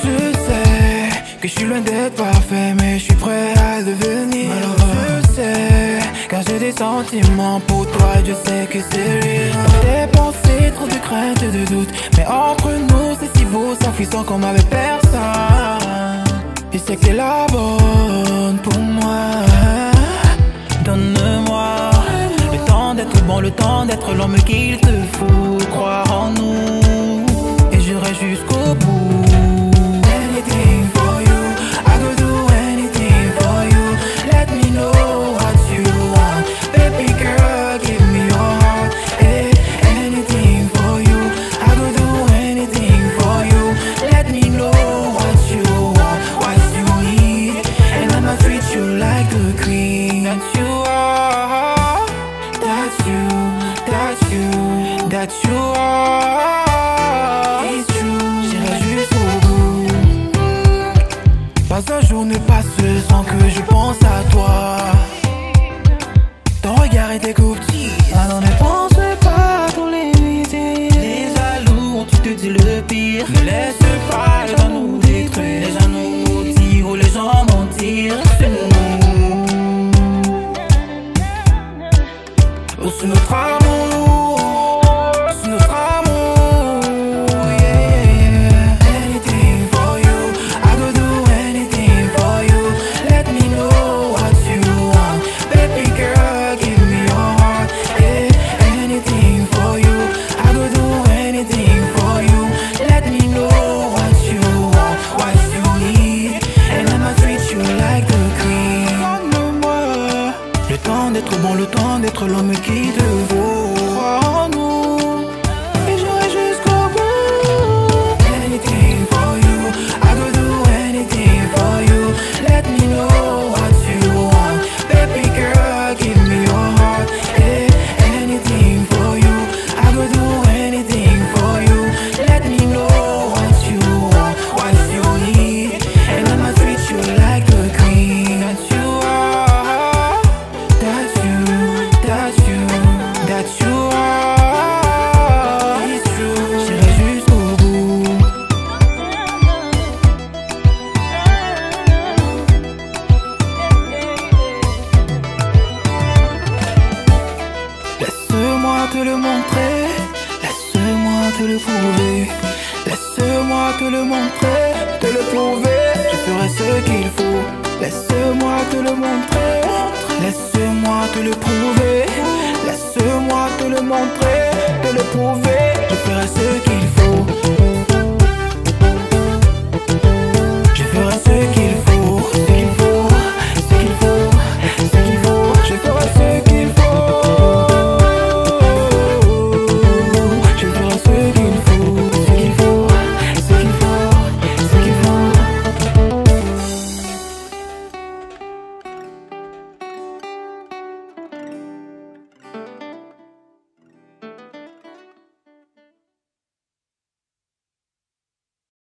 Je sais que je suis loin d'être parfait, mais je suis prêt à le devenir. Je sais, car j'ai des sentiments pour toi, je sais que c'est real. Des pensées, trop de crainte, de doute, mais entre nous c'est si beau, s'enfuissant comme avec personne. Je sais que t'es la bonne pour moi. Donne-moi le temps d'être bon, le temps d'être l'homme qu'il te faut. Croire en nous et j'irai jusqu'au bout. Anything for you, I go do anything for you. Let me know what you want, baby girl, give me your heart. Hey, anything for you, I go do anything for you. Let me know what you want, what you need, and I'ma treat you like the queen that you are, that you are. It's true, j'irai jusqu'au bout. Pas un jour ne passe sans que je pense à toi. Ton regard et tes cookies, alors ne pense pas pour l'éviter. Les jaloux ont tu te dis le pire. Ne laisse pas les gens nous détruire, les gens nous mentir ou les gens mentir sur nous. Ou sur notre amour, sur notre amour, yeah. Anything for you, I go do anything for you. Let me know what you want, baby girl, give me your heart. Yeah. Anything for you, I go do anything for you. Let me know what you want, what you need, and I'ma treat you like the queen. Donne-moi le temps d'être bon, le temps d'être l'homme qui te vaut. Crois en nous et j'irai jusqu'au bout. Anything for you, I go do anything for you. Let me know what you want, baby girl, give me your heart. Yeah. Anything for you, I go do anything for you. Let me know what you want, what you need, and I'ma treat you like the queen that you are, that you are. It's true, j'irai jusqu'au bout. Laisse-moi te le montrer, laisse-moi te le prouver. Laisse-moi te le montrer, te le prouver. Je ferai ce qu'il faut. Laisse-moi te le montrer, laisse-moi te le prouver. Laisse-moi te le montrer, te le prouver. Je ferai ce qu'il faut.